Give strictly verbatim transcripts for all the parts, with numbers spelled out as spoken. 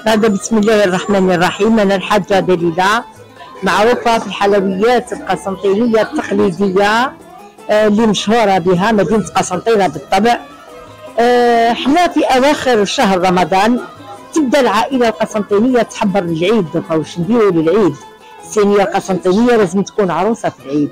هذا بسم الله الرحمن الرحيم. أنا الحاجة دليلة، معروفة في الحلويات القسنطينية التقليدية آه اللي مشهورة بها مدينة قسنطينة بالطبع. آه احنا في أواخر شهر رمضان تبدأ العائلة القسنطينية تحضر للعيد. نبقاو واش نديرو للعيد. الصينية القسنطينية لازم تكون عروسة في العيد.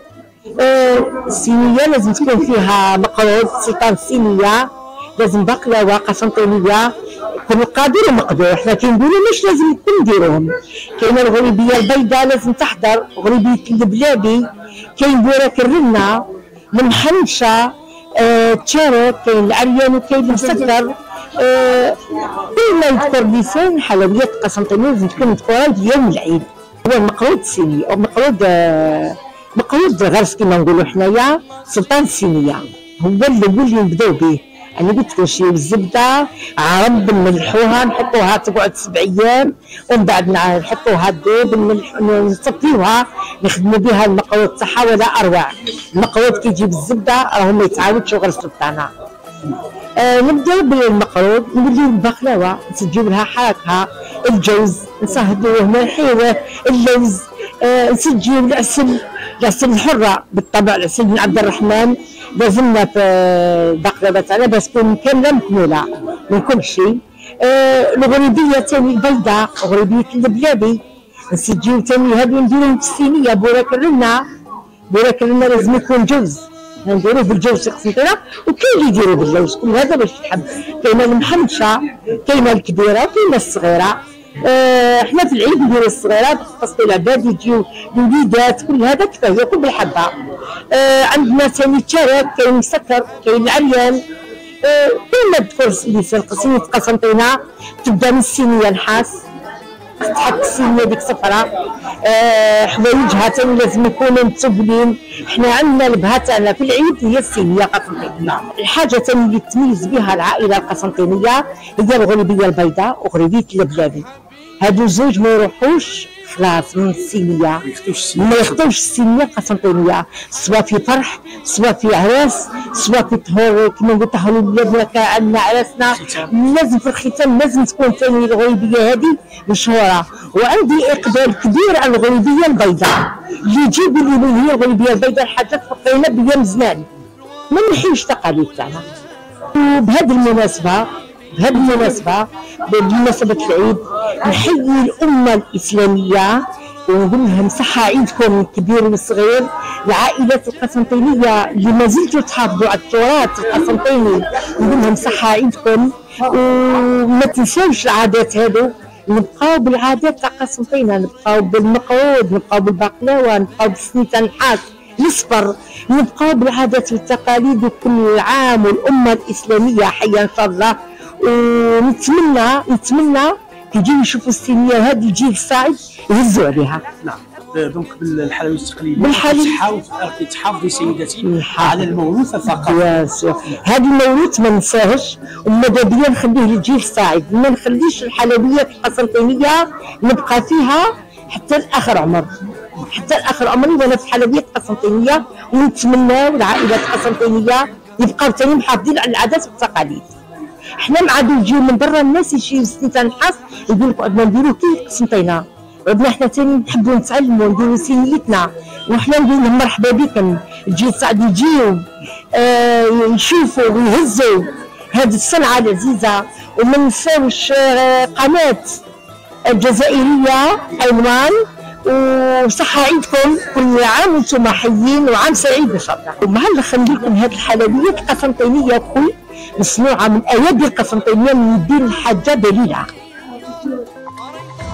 آه الصينية لازم تكون فيها مقروض سلطان الصينية، لازم بقلاوة قسنطينية كل قادر ومقدور. احنا كنقولوا مش لازم الكل نديروهم. كاينه الغريبيه البيضاء لازم تحضر، غريبيه البلابي، كاين بوراك الرنه، المحنشه، آه، التشارك، كاين العريان وكاين المسكر. آه، كل ما يذكر لسان حلويات قسنطينيه لازم تكون مذكوره في يوم العيد. هو المقروض الصيني او مقروض آه، مقروض غرس كما نقولوا حنايا سلطان الصينيه، هو الاول اللي نبداو به. أنا قلت لكم شي الزبدة عرب نملحوها نحطوها تقعد سبع أيام، ومن بعد نحطوها تذوب نصفيوها نخدموا بها المقروض تاعها ولا أروع. المقروض كي يجيب الزبدة راهو ما يتعاودش غير سلطانة. آه نبداو بالمقروض، نوليو البقلاوة نسجيو لها حاكها، الجوز نصهدوه نحيوه، اللوز آه نسجيو العسل، العسل الحرة بالطبع، العسل بن عبد الرحمن لازمنا في البقلاوة تاعنا باش تكون كاملة مكمولة من كل شيء. آه الغريبية تاني البيضاء، غريبية البلابي نسجيو تاني هادو نديروهم في الصينية. بوراك الرنة، بوراك الرنة لازم يكون جوز، نديروه بالجوز في قسنطينة، وكاين اللي يديروه باللوز. كل هذا باش يحب. كاينة المحنشة، كاينة الكبيرة وكاينة الصغيرة. آه احنا في العيد نديرو الصغيرات، خاصة العباد يجيو الوليدات، كل هذا كفايه ياكل بالحبه. آه عندنا ثاني التشارك، كاين المسكر، كاين العريان. آه كاين ما تذكرش لسان صينية قسنطينة تبدا من الصينية نحاس، تحط الصينية ديك صفراء. آه حوايجها ثاني لازم يكونوا متبلين. احنا عندنا البهة تاعنا في العيد هي الصينية قسنطينية. الحاجة ثاني اللي تميز بها العائلة القسنطينية هي الغريبية البيضاء وغريبية البلابي. هادو زوج ما يروحوش خلاص من الصينية، ما يخطوش الصينية القسنطينية، سواء في فرح، سواء في عراس، سواء في طهور كما نقول طهور الولاد عندنا عراسنا، لازم في الختام لازم تكون ثاني الغريبية هذه مشهورة. وعندي إقبال كبير على الغريبية البيضاء، اللي يجيبوا لي هي الغريبية البيضاء الحاجات فقينا بأيام زمان، ما نحيوش التقاليد تاعنا. وبهذه المناسبة بهذه المناسبة بمناسبة العيد نحيي الأمة الإسلامية ونقول لهم صحة عيدكم الكبير والصغير. العائلات القسنطينية اللي ما زلتوا تحافظوا على التراث القسنطيني نقول لهم صحة عيدكم، وما تنساوش العادات هذو. نبقاو بالعادات تاع قسنطينة، نبقاو بالمقروض، نبقاو بالبقلاوة، نبقاو بالسنية النحاس الأصفر، نبقاو بالعادات والتقاليد. وكل عام والأمة الإسلامية حية إن شاء الله. ونتمنى نتمنى يجيو يشوفوا الصينية هذه الجيل الصاعد يهزوا عليها. نعم. دونك بالحلويات التقليدية بالحلويات تحافظي سيدتي على الموروث الثقافي. هذا الموروث ما ننساهش، وماذا بيا نخليه للجيل الصاعد. ما نخليش الحلويات القسنطينية نبقى فيها حتى لآخر عمر، حتى لآخر عمري وانا في الحلويات القسنطينية. ونتمنى العائلات القسنطينية يبقاو ثاني محافظين على العادات والتقاليد. احنا ما عادوا يجيو من برا الناس يجيو سنية نحاس يقول لك عندنا نديرو كي قسنطينة، عندنا احنا ثاني نحبوا نتعلموا نديرو سينيتنا. وحنا نقول لهم مرحبا بكم، الجيل الصاعد يجيو آه يشوفوا ويهزوا هذه الصنعة العزيزة. وما ننساوش آه قناة الجزائرية ألوان. وصحة عيدكم، كل عام وانتم حيين وعام سعيد ان شاء الله. ومع نخلي لكم هذه الحلويات القسنطينية كل مصنوعة من أيادي القسنطينية من يدين الحاجة دليلة.